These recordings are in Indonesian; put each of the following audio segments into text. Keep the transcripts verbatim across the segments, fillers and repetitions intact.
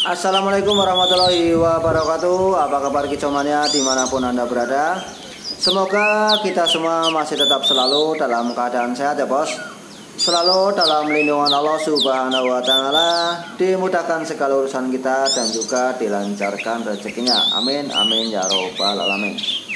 Assalamualaikum warahmatullahi wabarakatuh. Apa kabar kicomania dimanapun Anda berada? Semoga kita semua masih tetap selalu dalam keadaan sehat ya bos. Selalu dalam lindungan Allah subhanahu wa ta'ala, dimudahkan segala urusan kita dan juga dilancarkan rezekinya. Amin amin ya robbal alamin.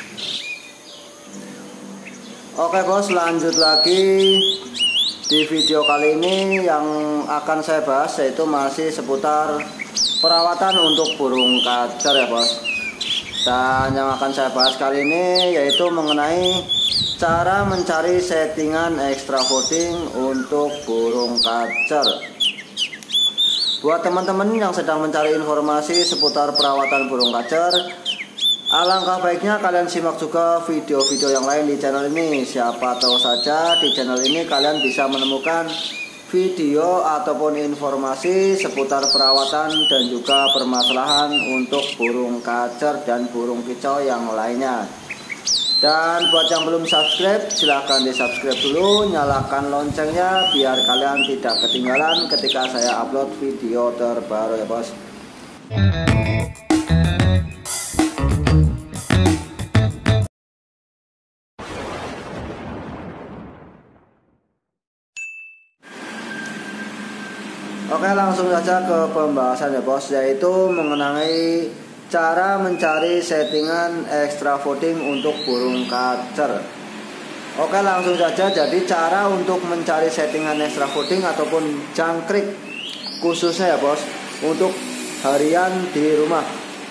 Oke bos, lanjut lagi. Di video kali ini yang akan saya bahas yaitu masih seputar perawatan untuk burung kacer ya bos. Dan yang akan saya bahas kali ini yaitu mengenai cara mencari settingan extra fooding untuk burung kacer. Buat teman-teman yang sedang mencari informasi seputar perawatan burung kacer, alangkah baiknya kalian simak juga video-video yang lain di channel ini. Siapa tahu saja di channel ini kalian bisa menemukan video ataupun informasi seputar perawatan dan juga permasalahan untuk burung kacer dan burung kicau yang lainnya. Dan buat yang belum subscribe, silahkan di subscribe dulu, nyalakan loncengnya biar kalian tidak ketinggalan ketika saya upload video terbaru ya bos. Oke, langsung saja ke pembahasan ya bos, yaitu mengenai cara mencari settingan extra fooding untuk burung kacer. Oke, langsung saja. Jadi cara untuk mencari settingan extra fooding ataupun jangkrik khususnya ya bos untuk harian di rumah.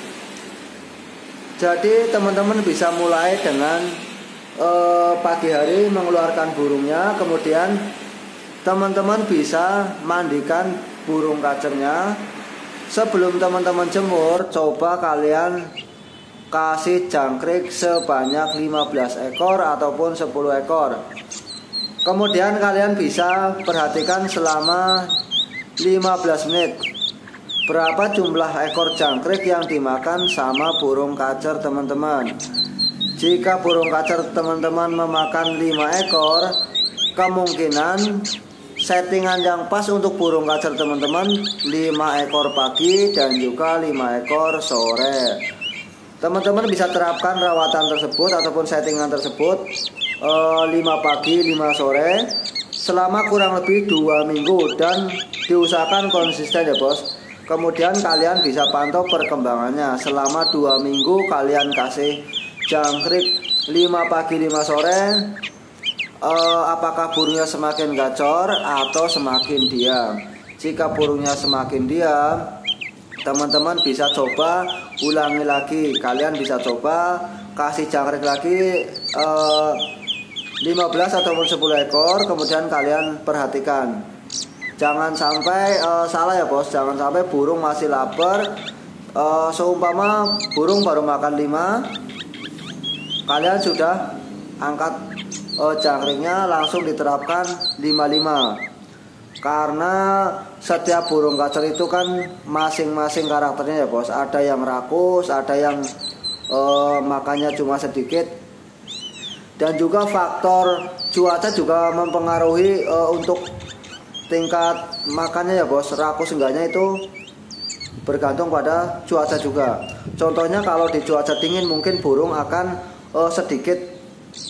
Jadi teman-teman bisa mulai dengan eh, pagi hari mengeluarkan burungnya, kemudian teman-teman bisa mandikan burung kacernya. Sebelum teman-teman jemur, coba kalian kasih jangkrik sebanyak lima belas ekor ataupun sepuluh ekor. Kemudian kalian bisa perhatikan selama lima belas menit berapa jumlah ekor jangkrik yang dimakan sama burung kacer teman-teman. Jika burung kacer teman-teman memakan lima ekor, kemungkinan settingan yang pas untuk burung kacer teman-teman lima ekor pagi dan juga lima ekor sore. Teman-teman bisa terapkan rawatan tersebut ataupun settingan tersebut eh, lima pagi lima sore selama kurang lebih dua minggu dan diusahakan konsisten ya bos. Kemudian kalian bisa pantau perkembangannya selama dua minggu. Kalian kasih jangkrik lima pagi lima sore. Uh, apakah burungnya semakin gacor atau semakin diam. Jika burungnya semakin diam, teman-teman bisa coba ulangi lagi. Kalian bisa coba kasih jangkrik lagi uh, lima belas ataupun sepuluh ekor. Kemudian kalian perhatikan, jangan sampai uh, salah ya bos. Jangan sampai burung masih lapar. uh, Seumpama burung baru makan lima, kalian sudah angkat Oh, jangkriknya langsung diterapkan lima puluh lima. Karena setiap burung kacer itu kan masing-masing karakternya ya bos. Ada yang rakus, ada yang uh, makannya cuma sedikit. Dan juga faktor cuaca juga mempengaruhi uh, untuk tingkat makannya ya bos. Rakus enggaknya itu bergantung pada cuaca juga. Contohnya kalau di cuaca dingin mungkin burung akan uh, sedikit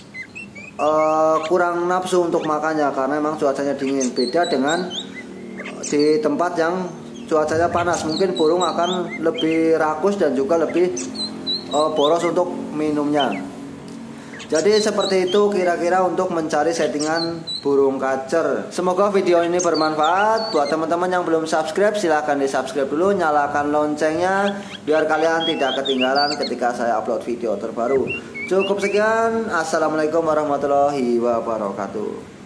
Uh, kurang nafsu untuk makannya karena memang cuacanya dingin. Beda dengan di tempat yang cuacanya panas, mungkin burung akan lebih rakus dan juga lebih uh, boros untuk minumnya. Jadi seperti itu kira-kira untuk mencari settingan burung kacer. Semoga video ini bermanfaat. Buat teman-teman yang belum subscribe, silahkan di subscribe dulu, nyalakan loncengnya biar kalian tidak ketinggalan ketika saya upload video terbaru. Cukup sekian. Assalamualaikum warahmatullahi wabarakatuh.